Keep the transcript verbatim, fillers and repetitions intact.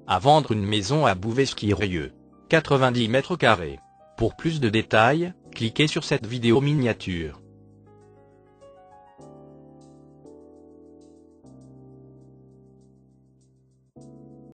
à vendre une maison à Bouvesquier-Rieux, quatre-vingt-dix mètres carrés. Pour plus de détails, cliquez sur cette vidéo miniature.